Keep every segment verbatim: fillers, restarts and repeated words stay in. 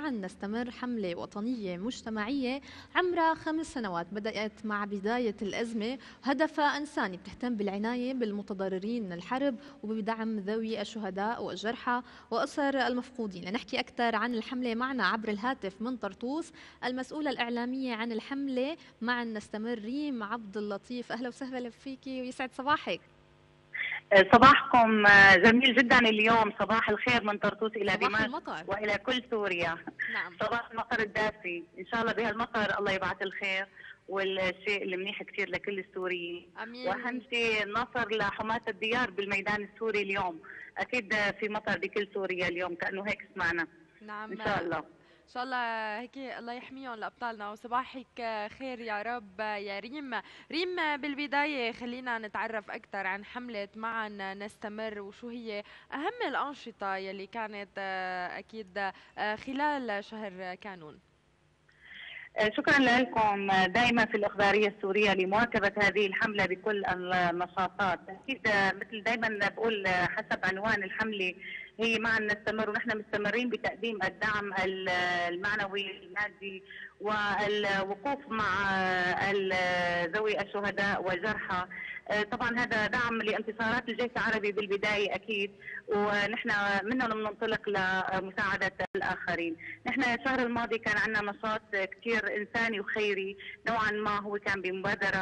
معا نستمر، حملة وطنية مجتمعية عمرها خمس سنوات بدأت مع بداية الأزمة، هدفها إنساني بتهتم بالعناية بالمتضررين من الحرب وبدعم ذوي الشهداء والجرحى وأسر المفقودين. لنحكي أكثر عن الحملة معنا عبر الهاتف من طرطوس المسؤولة الإعلامية عن الحملة معا نستمر ريم عبد اللطيف. أهلا وسهلا فيكي ويسعد صباحك. صباحكم جميل جدا اليوم، صباح الخير من طرطوس الى دمشق والى كل سوريا. نعم. صباح المطر الدافي، ان شاء الله بهالمطر الله يبعث الخير والشيء المنيح كثير لكل السوريين. امين. واهم شيء النصر لحماة الديار بالميدان السوري اليوم، اكيد في مطر بكل سوريا اليوم كانه هيك سمعنا. نعم ان شاء الله ان شاء الله هيك الله يحميهم لابطالنا. وصباحك خير يا رب يا ريم. ريم، بالبدايه خلينا نتعرف اكثر عن حمله معا نستمر، وشو هي اهم الانشطه يلي كانت اكيد خلال شهر كانون. شكرا لكم دائما في الإخبارية السورية لمواكبة هذه الحملة بكل النشاطات. أكيد مثل دائما بقول حسب عنوان الحملة هي معا نستمر، ونحن مستمرين بتقديم الدعم المعنوي المادي والوقوف مع ذوي الشهداء والجرحى. طبعا هذا دعم لانتصارات الجيش العربي بالبدايه اكيد، ونحن منهم بننطلق لمساعده الاخرين. نحن الشهر الماضي كان عندنا نشاط كثير انساني وخيري نوعا ما، هو كان بمبادره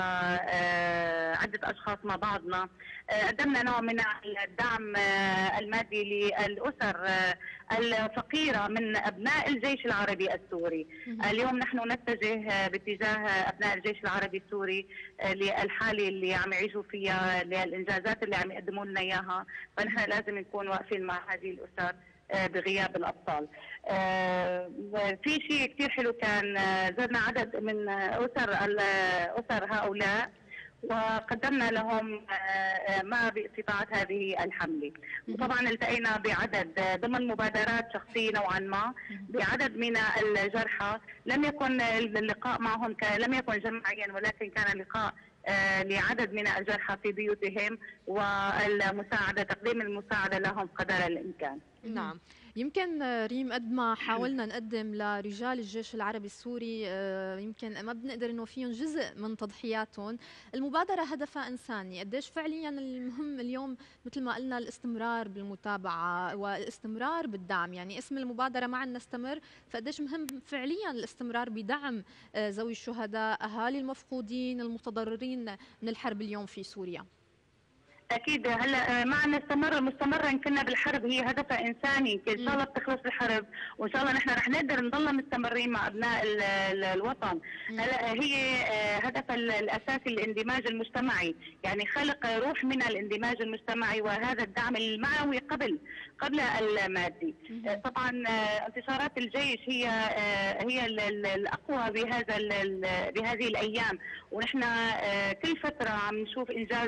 عده اشخاص مع بعضنا، قدمنا نوع من الدعم المادي للاسر الفقيره من ابناء الجيش العربي السوري. اليوم نحن نتجه باتجاه ابناء الجيش العربي السوري للحاله اللي عم يعيشوا فيها، للانجازات اللي عم يقدموا لنا اياها، فنحن لازم نكون واقفين مع هذه الاسر بغياب الابطال. في شيء كثير حلو كان، زرنا عدد من اسر اسر هؤلاء وقدمنا لهم ما باستطاعة هذه الحملة. وطبعا التقينا بعدد ضمن مبادرات شخصية نوعا ما بعدد من الجرحى، لم يكن اللقاء معهم لم يكن جماعيا، ولكن كان لقاء لعدد من الجرحى في بيوتهم والمساعدة تقديم المساعدة لهم قدر الإمكان. نعم. يمكن ريم قد ما حاولنا نقدم لرجال الجيش العربي السوري يمكن ما بنقدر انه فيهم جزء من تضحياتهم، المبادره هدفها انساني. قديش فعليا المهم اليوم مثل ما قلنا الاستمرار بالمتابعه والاستمرار بالدعم، يعني اسم المبادره معا نستمر، فقديش مهم فعليا الاستمرار بدعم ذوي الشهداء، اهالي المفقودين، المتضررين من الحرب اليوم في سوريا. اكيد هلا معنا نستمر مستمرا، كنا بالحرب هي هدفها انساني، ان شاء الله بتخلص الحرب وان شاء الله نحن رح نقدر نضل مستمرين مع ابناء الوطن. هلا هي هدفها الاساسي الاندماج المجتمعي، يعني خلق روح من الاندماج المجتمعي وهذا الدعم المعنوي قبل قبل المادي. طبعا انتصارات الجيش هي هي الاقوى بهذا بهذه الايام، ونحن كل فتره عم نشوف انجاز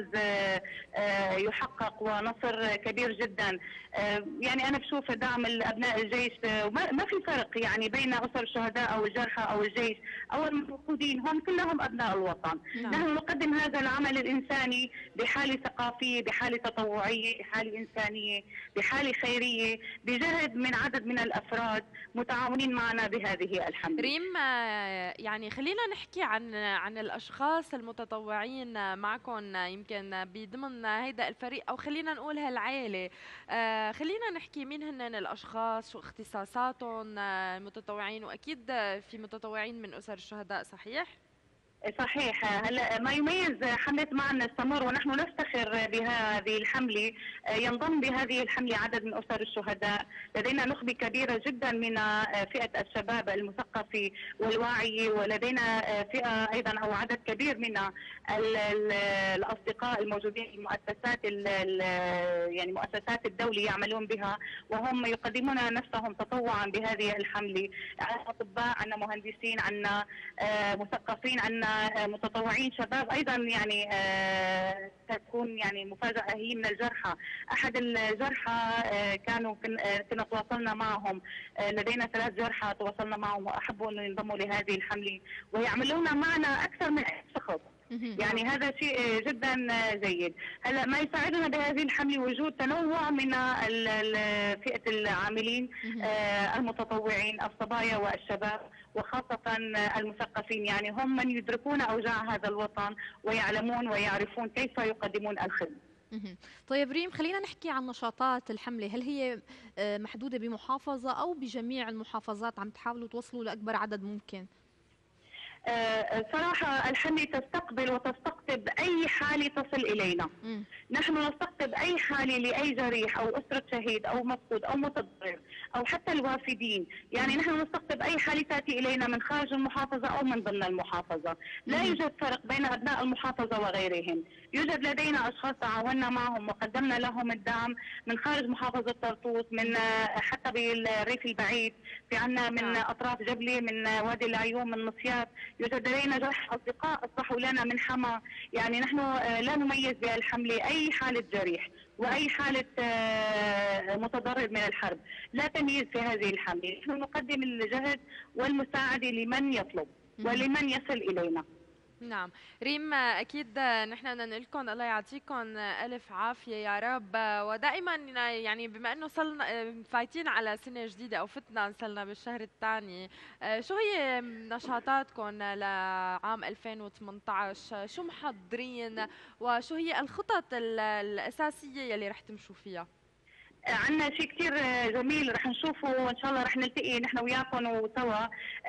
يحقق ونصر كبير جدا. يعني انا بشوف دعم ابناء الجيش ما في فرق يعني بين اسر الشهداء او الجرحى او الجيش او المفقودين، هم كلهم ابناء الوطن. نعم. نحن نقدم هذا العمل الانساني بحاله ثقافيه، بحاله تطوعيه، بحاله انسانيه، بحاله خيريه، بجهد من عدد من الافراد متعاونين معنا بهذه الحمله. ريم، يعني خلينا نحكي عن عن الاشخاص المتطوعين معكم يمكن بضمن هيدا الفريق، او خلينا نقول هالعائله. آه خلينا نحكي مين هن الاشخاص، شو اختصاصاتهم المتطوعين، واكيد في متطوعين من اسر الشهداء، صحيح؟ صحيح. هلا ما يميز حملة معا نستمر ونحن نفتخر بهذه الحملة، ينضم بهذه الحملة عدد من أسر الشهداء، لدينا نخبة كبيرة جدا من فئة الشباب المثقف والواعي، ولدينا فئة أيضا أو عدد كبير من الأصدقاء الموجودين في مؤسسات يعني مؤسسات الدولة يعملون بها، وهم يقدمون نفسهم تطوعا بهذه الحملة. عندنا أطباء، عندنا مهندسين، عندنا مثقفين، عندنا متطوعين شباب ايضا. يعني آه تكون يعني مفاجاه هي من الجرحى، احد الجرحى آه كانوا كنا تواصلنا معهم، آه لدينا ثلاث جرحى تواصلنا معهم واحبوا انه ينضموا لهذه الحمله ويعملون معنا اكثر من شخص. يعني هذا شيء جدا جيد. هلا ما يساعدنا بهذه الحمله وجود تنوع من فئه العاملين المتطوعين الصبايا والشباب وخاصه المثقفين، يعني هم من يدركون اوجاع هذا الوطن ويعلمون ويعرفون كيف يقدمون الخدمه. طيب ريم، خلينا نحكي عن نشاطات الحملة. هل هي محدودة بمحافظة أو بجميع المحافظات عم تحاولوا توصلوا لأكبر عدد ممكن؟ صراحة الحملة تستقبل وتستقطب أي حالة تصل إلينا. م. نحن نستقطب أي حالة لأي جريح أو أسرة شهيد أو مفقود أو متضرر أو حتى الوافدين، يعني م. نحن نستقطب أي حالة تأتي إلينا من خارج المحافظة أو من ضمن المحافظة. لا م. يوجد فرق بين أبناء المحافظة وغيرهم. يوجد لدينا أشخاص تعاوننا معهم وقدمنا لهم الدعم من خارج محافظة طرطوس، من حتى بالريف البعيد، في عنا من أطراف جبلة، من وادي العيون، من مصيات. يوجد لدينا جرح أصدقاء أصبحوا لنا من حما. يعني نحن لا نميز بهالحملة أي حالة جريح وأي حالة متضرر من الحرب، لا تمييز في هذه الحملة. نحن نقدم الجهد والمساعدة لمن يطلب ولمن يصل إلينا. نعم ريم، اكيد نحن بدنا نقول لكم الله يعطيكم الف عافيه يا رب. ودائما يعني بما انه صلنا فايتين على سنه جديده او فتنا صلنا بالشهر الثاني، شو هي نشاطاتكم لعام ألفين وثمانية عشر؟ شو محضرين وشو هي الخطط الاساسيه يلي رح تمشوا فيها؟ عندنا شيء كثير جميل رح نشوفه وان شاء الله رح نلتقي نحن وياكم وسوا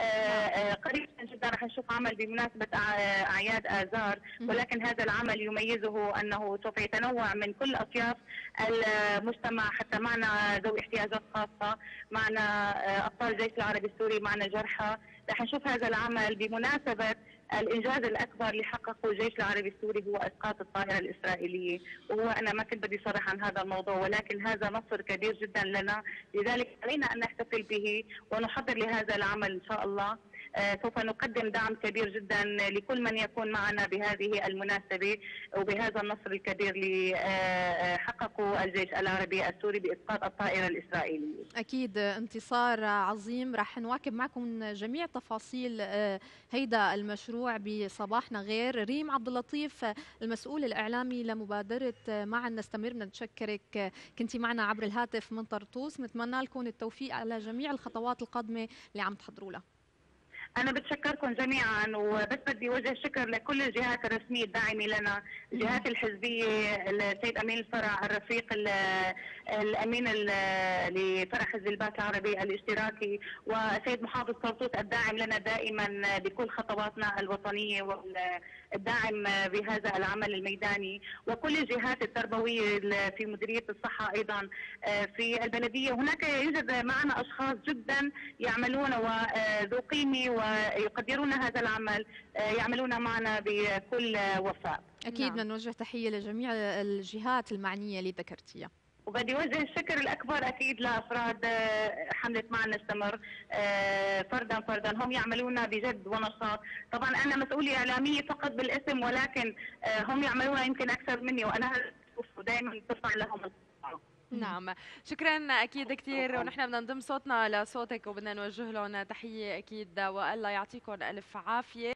قريبا جدا. رح نشوف عمل بمناسبه اعياد اذار، ولكن هذا العمل يميزه انه سوف يتنوع من كل اطياف المجتمع. حتى معنا ذوي احتياجات خاصه، معنا ابطال الجيش العربي السوري، معنا جرحى. رح نشوف هذا العمل بمناسبه الانجاز الاكبر اللي حققه الجيش العربي السوري هو اسقاط الطائره الاسرائيليه، وهو انا ما كنت بدي صرح عن هذا الموضوع، ولكن هذا نصر كبير جدا لنا، لذلك علينا ان نحتفل به ونحضر لهذا العمل ان شاء الله. آه سوف نقدم دعم كبير جدا لكل من يكون معنا بهذه المناسبه وبهذا النصر الكبير اللي آه حققه الجيش العربي السوري باسقاط الطائره الاسرائيليه. اكيد انتصار عظيم. رح نواكب معكم جميع تفاصيل آه هيدا المشروع بصباحنا غير. ريم عبد اللطيف، المسؤول الاعلامي لمبادره معا نستمر، بدنا نشكرك، كنتي معنا عبر الهاتف من طرطوس. نتمنى لكم التوفيق على جميع الخطوات القادمه اللي عم تحضروا لها. أنا بتشكركم جميعا، وبس بدي وجه الشكر لكل الجهات الرسمية الداعمة لنا، الجهات الحزبية، السيد أمين الفرع، الرفيق الأمين لفرع حزب البعث العربي الاشتراكي، والسيد محافظ طرطوس الداعم لنا دائما بكل خطواتنا الوطنية والداعم بهذا العمل الميداني، وكل الجهات التربوية في مديرية الصحة أيضا في البلدية. هناك يوجد معنا أشخاص جدا يعملون وذو قيمة ويقدرون هذا العمل، يعملون معنا بكل وفاء. أكيد بدنا نوجه تحية لجميع الجهات المعنية اللي ذكرتيها. وبدي وجه الشكر الأكبر أكيد لأفراد حملة معا نستمر فردا فردا، هم يعملون بجد ونشاط. طبعا أنا مسؤولة إعلامية فقط بالاسم، ولكن هم يعملون يمكن أكثر مني، وأنا دائما ترفع لهم القطاع. نعم شكرا اكيد كثير، ونحن بدنا نضم صوتنا لصوتك وبدنا نوجه لهم تحيه اكيد، والله يعطيكم الف عافيه.